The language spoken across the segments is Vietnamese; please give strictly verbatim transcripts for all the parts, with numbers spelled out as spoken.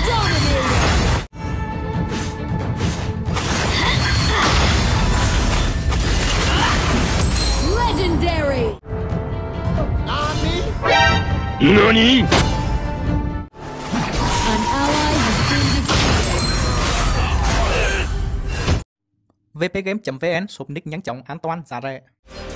Legendary. Nani? An ally has been defeated. vpgame chấm vn shop nick nhanh chóng, an toàn, giá rẻ.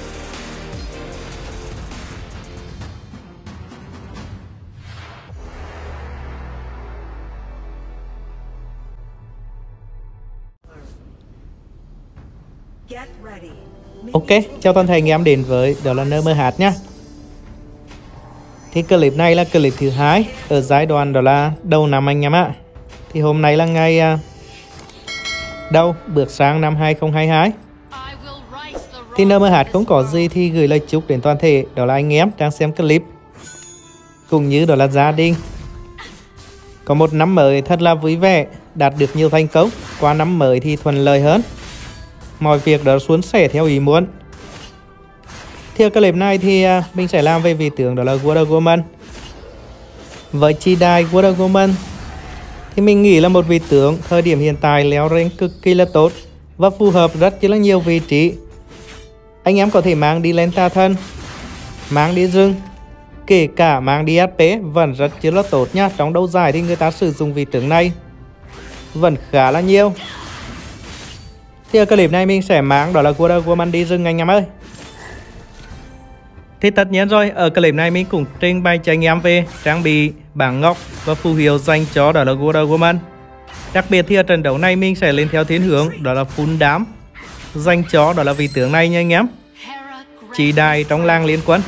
Ok, chào toàn thể anh em đến với đó là en em hát nhá. Thì clip này là clip thứ hai ở giai đoạn đó là đầu năm anh em ạ. Thì hôm nay là ngày uh, đầu bước sang năm hai không hai hai. Thì en em hát không có gì thì gửi lời chúc đến toàn thể đó là anh em đang xem clip, cũng như đó là gia đình có một năm mới thật là vui vẻ, đạt được nhiều thành công. Qua năm mới thì thuận lợi hơn, mọi việc đó suôn sẻ theo ý muốn. Theo clip này thì uh, mình sẽ làm về vị tướng đó là Wonder Woman. Với chi đài Wonder Woman thì mình nghĩ là một vị tướng thời điểm hiện tại leo rank cực kỳ là tốt và phù hợp rất là nhiều vị trí. Anh em có thể mang đi lên tà thân, mang đi rừng, kể cả mang đi ép pê vẫn rất là tốt nha. Trong đấu giải thì người ta sử dụng vị tướng này vẫn khá là nhiều. Thì ở clip này mình sẽ mang đó là Wonder Woman đi rừng anh em ơi. Thì tất nhiên rồi, ở clip này mình cũng trình bày cho anh em về trang bị, bảng ngọc và phù hiệu dành cho đó là Wonder Woman. Đặc biệt thì ở trận đấu này mình sẽ lên theo thiên hướng đó là full đám dành cho đó là vị tướng này nha anh em. Chỉ đài trong làng liên quân.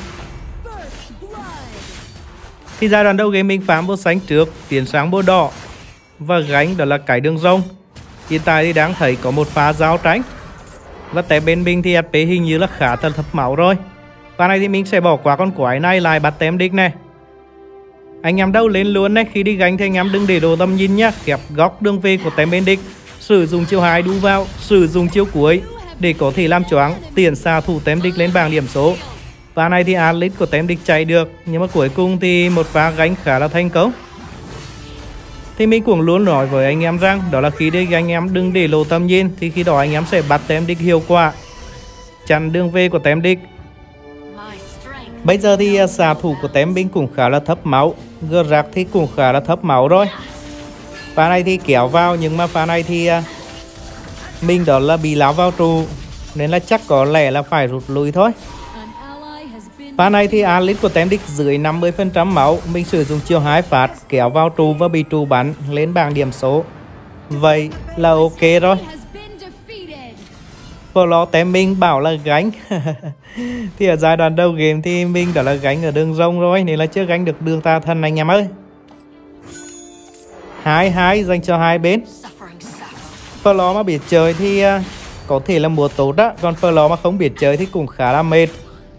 Thì giai đoạn đầu game mình farm bô xanh trước, tiến sang bô đỏ và gánh đó là cái đường rồng. Hiện tại thì đang thấy có một pha giao tranh. Và tại bên mình thì ép pê hình như là khá thật thấp máu rồi. Và này thì mình sẽ bỏ qua con quái này lại bắt tem đích này. Anh em đâu lên luôn này, khi đi gánh thì anh em đừng để đồ tầm nhìn nhá. Kẹp góc đường về của tem bên đích, sử dụng chiêu hai đu vào, sử dụng chiêu cuối để có thể làm choáng tiền xạ thủ tem đích lên bảng điểm số. Và này thì Alice của tem đích chạy được, nhưng mà cuối cùng thì một pha gánh khá là thành công. Thì mình cũng luôn nói với anh em rằng đó là khi đi anh em đừng để lộ tầm nhìn, thì khi đó anh em sẽ bắt tem đích hiệu quả, chặn đường về của tem đích. Bây giờ thì xạ thủ của tem binh cũng khá là thấp máu, gờ rạc thì cũng khá là thấp máu rồi. Pha này thì kéo vào, nhưng mà pha này thì mình đó là bị láo vào trụ, nên là chắc có lẽ là phải rút lui thôi. Pha này thì Alice của tem đích dưới năm mươi phần trăm máu, mình sử dụng chiêu hai phát kéo vào trụ và bị trụ bắn lên bảng điểm số. Vậy là ok rồi. Follow tem mình bảo là gánh. Thì ở giai đoạn đầu game thì mình đã là gánh ở đường rồng rồi, nên là chưa gánh được đường tà thân anh em ơi. Hai hai dành cho hai bên. Follow mà biết chơi thì uh, có thể là mùa tốt á, còn Follow mà không biết chơi thì cũng khá là mệt.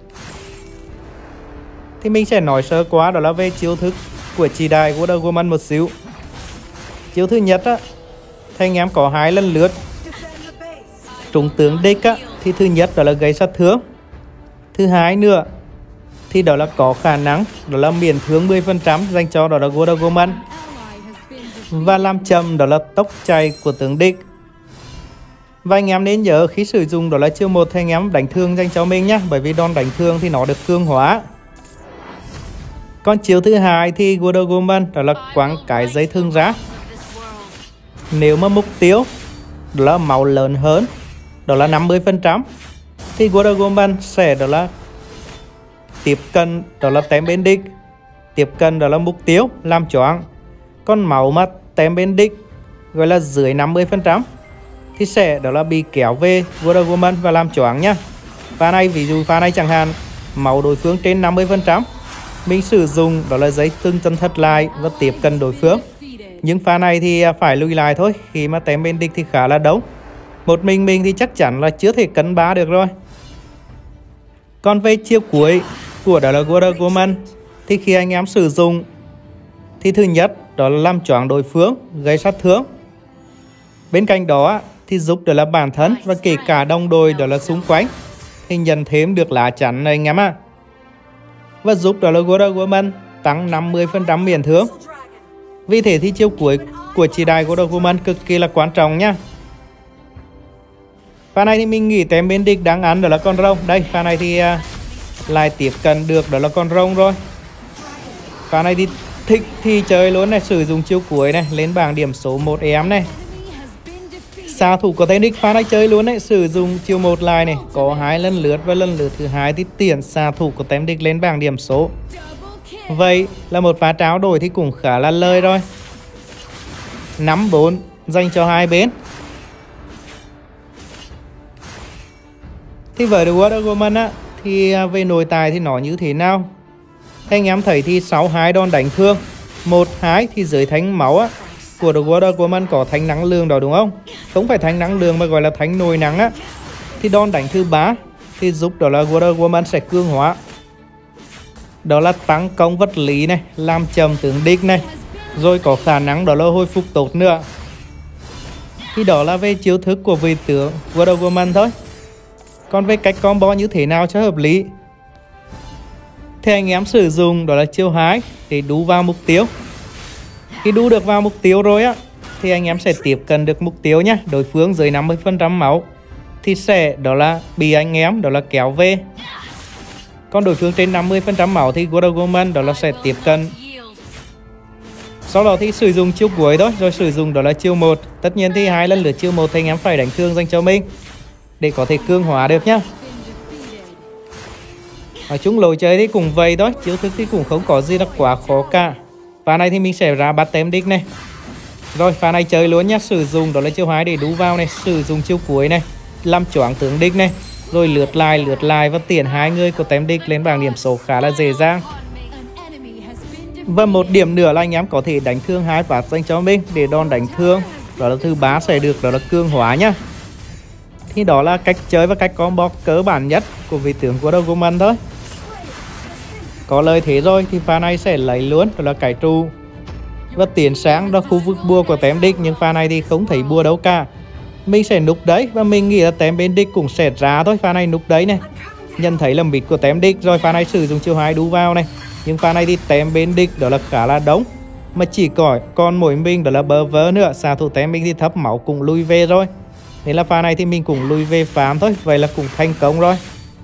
Thì mình sẽ nói sơ qua đó là về chiêu thức của chỉ đài của Wonder Woman một xíu. Chiêu thứ nhất á, thì anh em có hai lần lướt trúng tướng địch á, thì thứ nhất đó là gây sát thương. Thứ hai nữa thì đó là có khả năng đó là miễn thương mười phần trăm dành cho đó là Wonder Woman. Và làm chậm đó là tốc chạy của tướng địch. Và anh em nên nhớ khi sử dụng đó là chiêu một thì anh em đánh thương dành cho mình nhá, bởi vì đòn đánh thương thì nó được cương hóa. Còn chiêu thứ hai thì Wonder Woman đó là quăng cái dây thương ra. Nếu mà mục tiêu đó là máu lớn hơn đó là năm mươi phần trăm thì Wonder Woman sẽ đó là tiếp cận đó là tem bên địch, tiếp cận đó là mục tiêu làm choáng. Còn máu mà tem bên địch gọi là dưới năm mươi phần trăm thì sẽ đó là bị kéo về Wonder Woman và làm choáng nhá. Pha này ví dụ pha này chẳng hạn máu đối phương trên năm mươi phần trăm, mình sử dụng đó là giấy tương chân thật lại và tiếp cận đối phương. Nhưng pha này thì phải lùi lại thôi, khi mà tem bên địch thì khá là đông. Một mình mình thì chắc chắn là chưa thể cân bá được rồi. Còn về chiêu cuối của đó là Wonder Woman thì khi anh em sử dụng thì thứ nhất đó là làm choáng đối phương, gây sát thương. Bên cạnh đó thì giúp đó là bản thân và kể cả đồng đội đó là xung quanh thì nhận thêm được lá chắn này anh em ạ. Và giúp đó là Wonder Woman tăng năm mươi phần trăm miễn thương. Vì thế thì chiêu cuối của chỉ đại của Doraemon cực kỳ là quan trọng nhá. Pha này thì mình nghĩ tem bên địch đang ăn đó là con rồng. Đây, pha này thì uh, lại tiếp cận được đó là con rồng rồi. Pha này thì thích thì chơi luôn này, sử dụng chiêu cuối này, lên bảng điểm số một em này. Xạ thủ có thể nick pha này chơi luôn đấy, sử dụng chiêu một lại này, có hai lần lướt và lần lướt thứ hai thì tiền xạ thủ của tem địch lên bảng điểm số. Vậy là một pha tráo đổi thì cũng khá là lời rồi. Năm bốn dành cho hai bên. Thì với The Wonder Woman á, thì về nội tài thì nó như thế nào? Thế anh em thấy thì sáu hai đòn đánh thương, một hai thì dưới thánh máu á của The Wonder Woman có thánh năng lượng đó đúng không? Không phải thánh năng lượng mà gọi là thánh nồi nắng á. Thì đòn đánh thứ ba thì giúp đó là Wonder Woman sẽ cương hóa. Đó là tăng công vật lý này, làm chậm tướng địch này, rồi có khả năng đó là hồi phục tốt nữa. Thì đó là về chiêu thức của vị tướng Wonder Woman thôi. Còn về cách combo như thế nào cho hợp lý thì anh em sử dụng đó là chiêu hai để đú vào mục tiêu. Khi đú được vào mục tiêu rồi á thì anh em sẽ tiếp cận được mục tiêu nhá. Đối phương dưới năm mươi phần trăm máu thì sẽ đó là bị anh em đó là kéo về. Còn đối phương trên năm mươi phần trăm máu thì Wonder Woman đó là sẽ tiếp cận. Sau đó thì sử dụng chiêu cuối thôi, rồi sử dụng đó là chiêu một. Tất nhiên thì hai lần lượt chiêu một thì anh em phải đánh thương dành cho mình để có thể cương hóa được nhá. Nói chung lối chơi thì cũng vậy thôi, chiêu thức thì cũng không có gì là quá khó cả. Pha này thì mình sẽ ra bắt tem đích này. Rồi pha này chơi luôn nhá, sử dụng đó là chiêu hai để đú vào này, sử dụng chiêu cuối này làm choáng tướng đích này, rồi lượt lại lượt lại và tiền hai người của tem đích lên bảng điểm số khá là dễ dàng. Và một điểm nữa là anh em có thể đánh thương hai phát dành cho mình để đòn đánh thương đó là thứ ba sẽ được đó là cương hóa nhá. Thì đó là cách chơi và cách combo cơ bản nhất của vị tướng của Wonder Woman thôi. Có lời thế rồi thì pha này sẽ lấy luôn đó là cải trụ và tiến sáng đó khu vực bùa của tem địch, nhưng pha này thì không thấy bùa đâu cả. Mình sẽ núp đấy và mình nghĩ là tem bên địch cũng sẽ ra thôi. Pha này núp đấy này, nhận thấy là mít của tem địch rồi, pha này sử dụng chiêu hai đú vào này. Nhưng pha này thì tem bên địch đó là khá là đông, mà chỉ có còn mỗi mình đó là bơ vơ nữa. Xạ thủ tem mình thì thấp máu cũng lui về rồi, nên là pha này thì mình cũng lui về farm thôi. Vậy là cũng thành công rồi.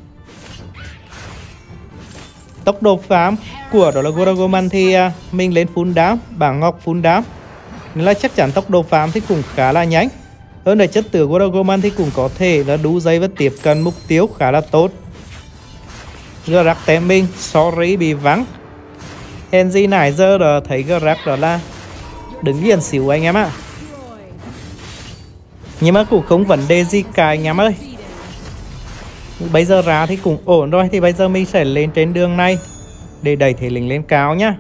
Tốc độ farm của đó là Wonder Woman thì uh, mình lên full down, bảng ngọc full down, nên là chắc chắn tốc độ farm thì cũng khá là nhanh. Hơn là chất tử Wonder Woman thì cũng có thể là đu dây và tiếp cận mục tiêu khá là tốt. Grak tem mình, sorry bị vắng. Henry nãy giờ là thấy Grak đó là đứng yên xíu anh em ạ. Nhưng mà cũng không vấn đề gì cả anh em ơi. Bây giờ ra thì cũng ổn rồi. Thì bây giờ mình sẽ lên trên đường này để đẩy thể lính lên cao nhá.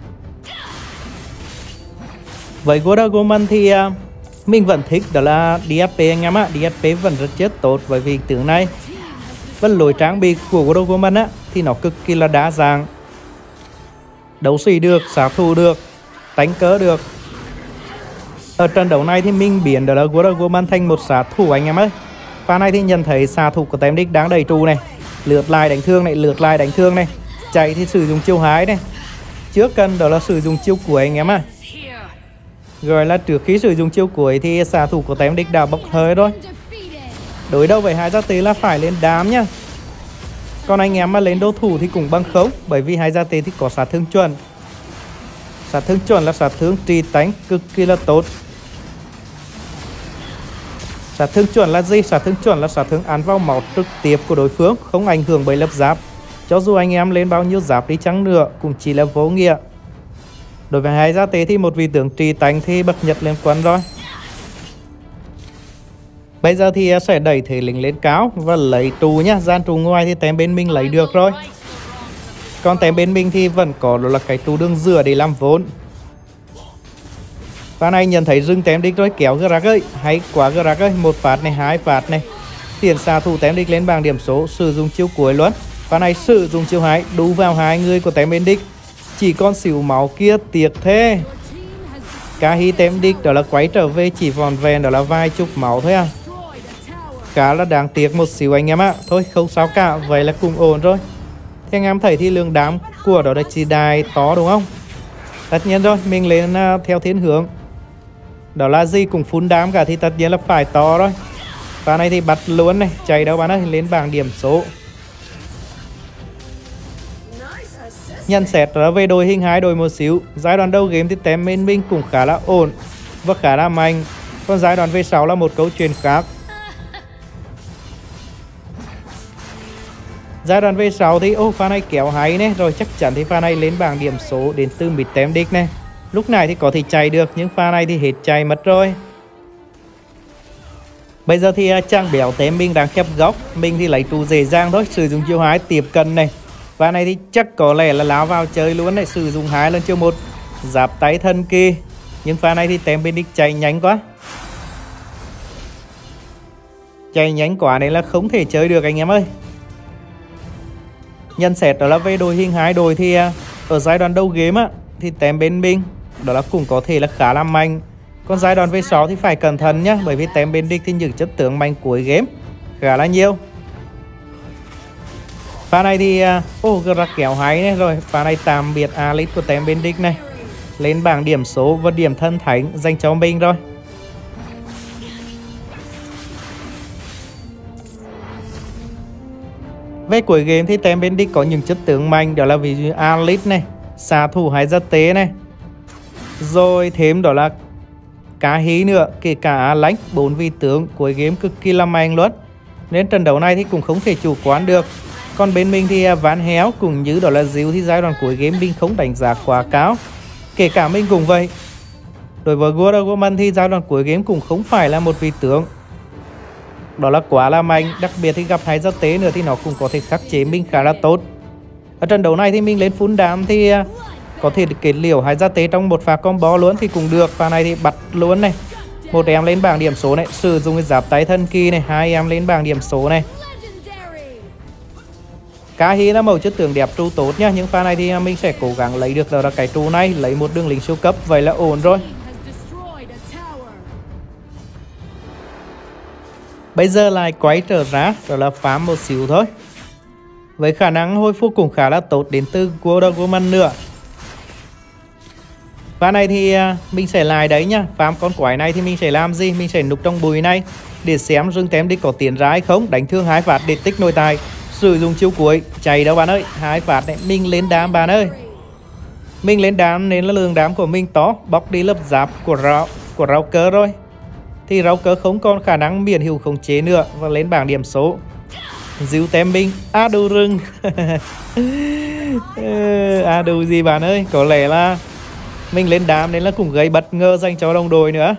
Với Wonder Woman thì uh, mình vẫn thích đó là đê ép pê anh em ạ. đê ép pê vẫn rất chết tốt với vị tướng này. Và lối trang bị của Wonder Woman á thì nó cực kỳ là đa dạng. Đấu sĩ được, sát thủ được, đánh cớ được. Ở trận đấu này thì mình biến đó là Wonder Woman thành một sát thủ anh em ơi. Pha này thì nhận thấy xạ thủ của tem đích đang đầy trụ này, lượt lại đánh thương này, lượt lại đánh thương này, chạy thì sử dụng chiêu hái này, trước cần đó là sử dụng chiêu cuối anh em ạ. Rồi là trước khi sử dụng chiêu cuối thì xạ thủ của tem đích đã bốc hơi rồi. Đối đầu với hai gia tế là phải lên đám nhá. Còn anh em mà lên đối thủ thì cũng bằng khống, bởi vì hai gia tế thì có sát thương chuẩn. Sát thương chuẩn là sát thương trì tánh cực kỳ là tốt. Sát thương chuẩn là gì? Sát thương chuẩn là sát thương ăn vào máu trực tiếp của đối phương, không ảnh hưởng bởi lớp giáp. Cho dù anh em lên bao nhiêu giáp đi chăng nữa cũng chỉ là vô nghĩa. Đối với hai gia tế thì một vị tướng trì tánh thì bậc nhất lên quân rồi. Bây giờ thì sẽ đẩy thể lính lên cao và lấy trụ nhá. Gian trụ ngoài thì tem bên mình lấy được rồi. Còn tem bên mình thì vẫn có đó là cái trụ đường dừa để làm vốn. Pha này nhận thấy rừng tem đích rồi, kéo Grak ơi, hay quá Grak ơi, một phát này, hai phát này. Tiền xạ thủ tem đích lên bảng điểm số, sử dụng chiêu cuối luôn. Pha này sử dụng chiêu hai, đú vào hai người của tem bên đích. Chỉ còn xỉu máu kia, tiếc thế. Cả hi tem đích đó là quay trở về chỉ vòn vẹn đó là vài chục máu thôi à. Khá là đáng tiếc một xíu anh em ạ. Thôi không sao cả, vậy là cùng ổn rồi. Thì anh em thấy thì lượng đám của đó là chỉ đài to đúng không? Tất nhiên rồi, mình lên uh, theo thiên hướng đó là gì cũng full đám cả thì tất nhiên là phải to rồi. Pha này thì bắt luôn này, chạy đâu bạn ơi, lên bảng điểm số. Nhận xét đó về đội hình hai đội một xíu. Giai đoạn đầu game thì tem bên mình cũng khá là ổn và khá là mạnh. Còn giai đoạn về sau là một câu chuyện khác. Giai đoạn về sau thì ô pha này kéo hay này, rồi chắc chắn thì pha này lên bảng điểm số đến từ mid tem đích này. Lúc này thì có thể chạy được nhưng pha này thì hết chạy mất rồi. Bây giờ thì trang béo tem mình đang khép góc, mình thì lấy trụ dễ dàng thôi, sử dụng chiêu hai tiếp cận này. Pha này thì chắc có lẽ là lao vào chơi luôn này, sử dụng hai lần chiêu một giáp tay thân kỳ. Nhưng pha này thì tem bên đích chạy nhanh quá. Chạy nhanh quá này là không thể chơi được anh em ơi. Nhận xét đó là về đội hình hai đội thì ở giai đoạn đầu game á thì tem bên mình đó là cũng có thể là khá là mạnh. Còn giai đoạn về sau thì phải cẩn thận nhá, bởi vì tem bên địch thì những chất tướng mạnh cuối game khá là nhiều. Pha này thì ô uh, ra kéo hay này, rồi pha này tạm biệt Alice của tem bên địch này, lên bảng điểm số và điểm thân thánh dành cho mình rồi. Về cuối game thì tem bên địch có những chất tướng mạnh, đó là ví dụ Alice này, xạ thủ hay gia tế này, rồi thêm đó là cá hí nữa, kể cả lãnh, bốn vị tướng cuối game cực kỳ là mạnh luôn. Nên trận đấu này thì cũng không thể chủ quan được. Còn bên mình thì ván héo cũng như đó là Diu thì giai đoạn cuối game mình không đánh giá quá cao. Kể cả mình cũng vậy. Đối với Wonder Woman thì giai đoạn cuối game cũng không phải là một vị tướng đó là quá là mạnh. Đặc biệt thì gặp hai gia tế nữa thì nó cũng có thể khắc chế mình khá là tốt. Ở trận đấu này thì mình lên full đam thì có thể kết liễu hai gia tế trong một pha combo luôn thì cũng được. Pha này thì bắt luôn này, một em lên bảng điểm số này, sử dụng cái giáp tay thân kỳ này, hai em lên bảng điểm số này. Cá hí là mẫu chất tướng đẹp trụ tốt nhá, nhưng pha này thì mình sẽ cố gắng lấy được đó là cái trụ này, lấy một đường lính siêu cấp, vậy là ổn rồi. Bây giờ lại quay trở ra đó là farm một xíu thôi. Với khả năng hồi phục cũng khá là tốt đến từ Wonder Woman nữa. Pha này thì mình sẽ lại đấy nhá. Farm con quái này thì mình sẽ làm gì? Mình sẽ núp trong bụi này để xem rừng tem đích có tiến ra hay không. Đánh thương hai phát để tích nội tài. Sử dụng chiêu cuối, chạy đâu bạn ơi. Hai phát này, mình lên đám bạn ơi. Mình lên đám nên là lượng đám của mình to. Bóc đi lớp giáp của rau, của rau cơ rồi. Thì rau cơ không còn khả năng miễn hiệu khống chế nữa. Và lên bảng điểm số. Diu tem mình, á đồ rừng. À đồ gì bạn ơi. Có lẽ là mình lên đám nên là cũng gây bất ngờ dành cho đồng đội nữa.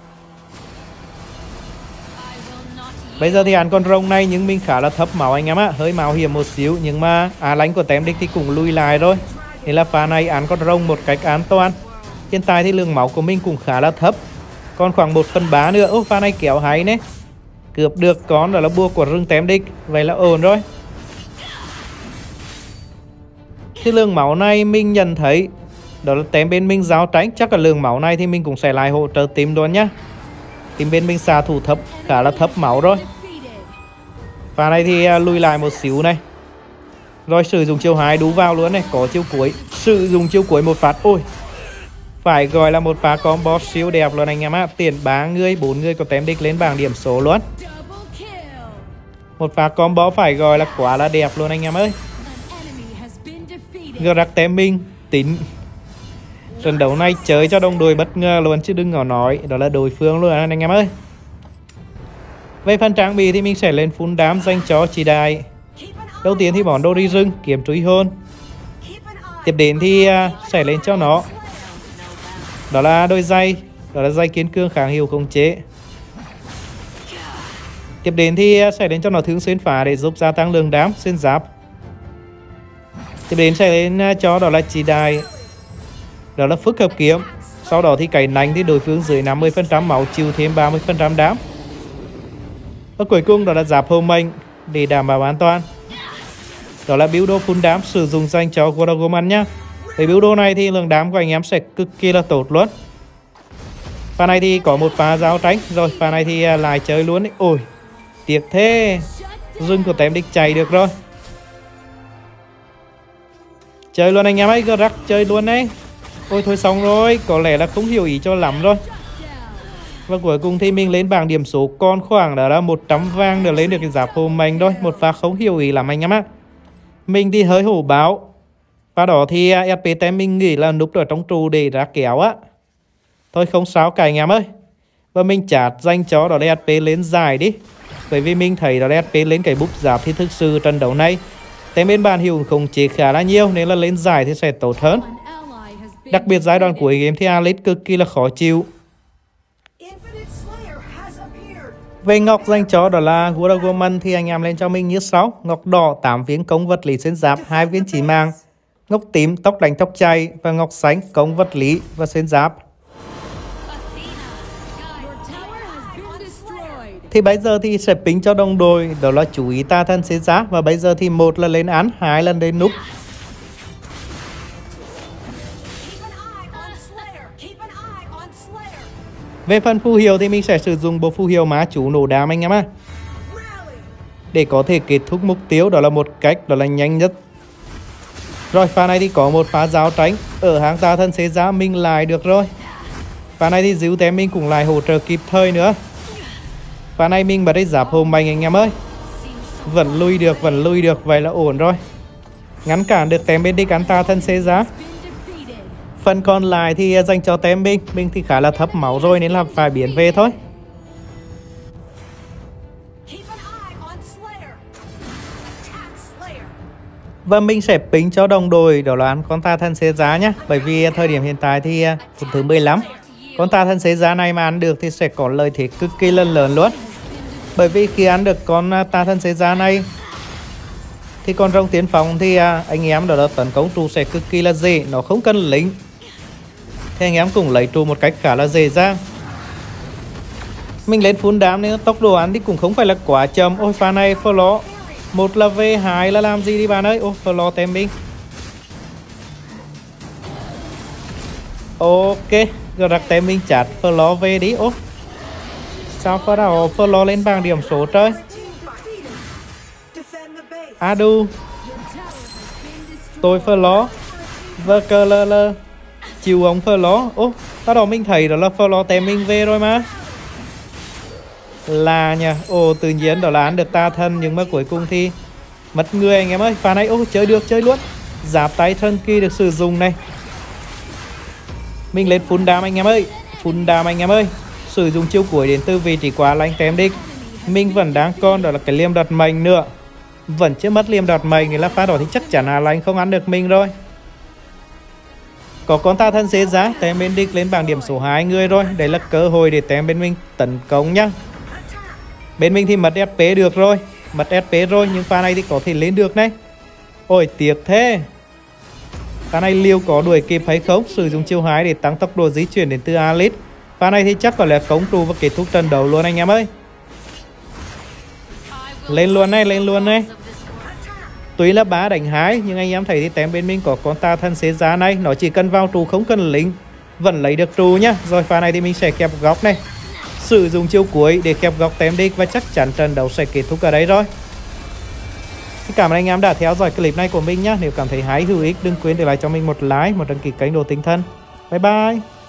Bây giờ thì ăn con rồng này nhưng mình khá là thấp máu anh em ạ, hơi mạo hiểm một xíu. Nhưng mà á lánh của tem đích thì cũng lùi lại rồi, nên là pha này ăn con rồng một cách an toàn. Hiện tại thì lượng máu của mình cũng khá là thấp, còn khoảng một phần ba nữa. Ô pha này kéo hay đấy, cướp được con đó là bùa của rừng tem đích, vậy là ổn rồi. Thì lượng máu này mình nhận thấy đó là tem bên mình giao tránh, chắc là lượng máu này thì mình cũng sẽ lại hỗ trợ tìm luôn nhá. Tìm bên mình xạ thủ thấp, khá là thấp máu rồi. Pha này thì lùi lại một xíu này, rồi sử dụng chiêu hai đú vào luôn này, có chiêu cuối, sử dụng chiêu cuối một phát. Ôi, phải gọi là một pha combo siêu đẹp luôn anh em ạ. Tiền ba người, bốn người có tem đích lên bảng điểm số luôn. Một pha combo phải gọi là quá là đẹp luôn anh em ơi. Gờ rắc tem mình tính trận đấu này chơi cho đồng đội bất ngờ luôn chứ đừng có nói đó là đối phương luôn anh em ơi. Về phần trang bị thì mình sẽ lên full đám dành cho chỉ đại. Đầu tiên thì bọn đồ đi rừng, kiếm truy hồn. Tiếp đến thì sẽ lên cho nó đó là đôi giày, đó là giày kiên cương kháng hiệu khống chế. Tiếp đến thì sẽ lên cho nó thương xuyên phá để giúp gia tăng lượng đám xuyên giáp. Tiếp đến sẽ lên cho đó là chỉ đại, đó là phức hợp kiếm. Sau đó thì cày nành thì đối phương dưới năm mươi phần trăm máu chịu thêm ba mươi phần trăm đám. Và cuối cùng đó là giáp hô mệnh để đảm bảo an toàn. Đó là build đồ full đám sử dụng dành cho Wonder Woman nhá. Với build đồ này thì lượng đám của anh em sẽ cực kỳ là tốt luôn. Pha này thì có một pha giao tránh, rồi pha này thì lại chơi luôn đấy. Ôi, tiếc thế, rừng của tem đích chạy được rồi. Chơi luôn anh em ấy, rắc chơi luôn đấy. Ôi thôi xong rồi, có lẽ là không hiểu ý cho lắm rồi. Và cuối cùng thì mình lên bảng điểm số còn khoảng đó là một trăm vàng để lên được cái giáp hồn mạnh thôi. Một pha không hiểu ý lắm anh em ạ. Mình thì hơi hổ báo. Và đó thì ép pê tem mình nghĩ là núp ở trong trụ để ra kéo á. Thôi không sao cả anh em ơi. Và mình chát dành cho đó là ép pê lên dài đi. Bởi vì mình thấy đó là ép pê lên cái búp giáp thì thực sự trận đấu này tem bên bàn hiệu không chế khá là nhiều, nên là lên dài thì sẽ tốt hơn. Đặc biệt giai đoạn cuối game thì Alex cực kỳ là khó chịu. Về ngọc dành cho đó là Wonder Woman thì anh em lên cho mình như sau. Ngọc đỏ tám viên công vật lý xuyên giáp, hai viên chỉ mang. Ngọc tím tóc đánh tóc chay và ngọc xanh công vật lý và xuyên giáp. Thì bây giờ thì sẽ pính cho đồng đội đó là chú ý ta thân xuyên giáp, và bây giờ thì một là lên án, hai lần lên núp. Về phần phù hiệu thì mình sẽ sử dụng bộ phù hiệu má chú nổ đám anh em ạ. Để có thể kết thúc mục tiêu đó là một cách đó là nhanh nhất. Rồi pha này thì có một phá giáo tránh ở hàng ta thân xế giá mình lại được rồi. Pha này thì díu tem mình cũng lại hỗ trợ kịp thời nữa. Pha này mình bật đi giáp hồn mạnh anh em ơi. Vẫn lui được, vẫn lui được, vậy là ổn rồi. Ngắn cản được tem bên đi cắn ta thân xế giá. Phần còn lại thì dành cho tem mình. Mình thì khá là thấp máu rồi nên là phải biến về thôi. Và mình sẽ pính cho đồng đội đó là ăn con ta thân xế giá nhé. Bởi vì thời điểm hiện tại thì phút thứ mười lăm, con ta thân xế giá này mà ăn được thì sẽ có lợi thế cực kỳ lớn lớn luôn. Bởi vì khi ăn được con ta thân xế giá này thì con rồng tiến phong thì anh em đó là tấn công trụ sẽ cực kỳ là dễ. Nó không cần lính thì anh em cũng lấy trụ một cách khá là dễ dàng. Mình lên full đám nên tốc độ ăn thì cũng không phải là quá chậm. Ôi pha này phơ ló. Một là về, hai là làm gì đi bạn ơi. Ôi phơ ló tem mình. Ok, rồi đặt tem mình chặt phơ ló về đi. Ô sao phơ đảo phơ ló lên bảng điểm số trời. Adu tôi phơ ló vơ cơ lơ lơ chiều ông phơ ló. Ô bắt đầu mình thấy đó là phơ ló tem mình về rồi mà. Là nha. Ồ tự nhiên đó là ăn được ta thân, nhưng mà cuối cùng thì mất người anh em ơi. Pha này ô chơi được, chơi luôn. Giáp tay thân kỳ được sử dụng này. Mình lên full đam anh em ơi. Full đam anh em ơi. Sử dụng chiêu cuối đến từ vị trí quá lanh tem địch. Mình vẫn đang còn đó là cái liềm đặt mệnh nữa. Vẫn chưa mất liềm đoạt mệnh, nên là pha đó thì chắc chắn là anh không ăn được mình rồi. Có con ta thân xế giá, tem bên địch lên bảng điểm số hai người rồi. Đấy là cơ hội để tem bên mình tấn công nhá. Bên mình thì mất ép pê được rồi. Mất ép pê rồi, nhưng pha này thì có thể lên được này. Ôi tiếc thế. Pha này liều có đuổi kịp hay không? Sử dụng chiêu hai để tăng tốc độ di chuyển đến từ Alex. Pha này thì chắc có lẽ cống trụ và kết thúc trận đấu luôn anh em ơi. Lên luôn này, lên luôn này. Tuy là ba đánh hai, nhưng anh em thấy thì tem bên mình có con ta thân xế giá này. Nó chỉ cần vào trụ không cần lính, vẫn lấy được trụ nhá. Rồi pha này thì mình sẽ kẹp góc này. Sử dụng chiêu cuối để kẹp góc tem địch, và chắc chắn trận đấu sẽ kết thúc ở đây rồi. Xin cảm ơn anh em đã theo dõi clip này của mình nhá. Nếu cảm thấy hay hữu ích, đừng quên để lại cho mình một like, một đăng ký kênh Đồ Tinh Thần. Bye bye.